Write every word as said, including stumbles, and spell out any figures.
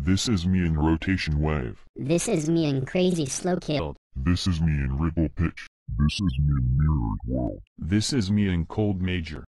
This is me in rotation wave. This is me in crazy slow kill. This is me in ripple pitch. This is me in mirrored world. This is me in cold major.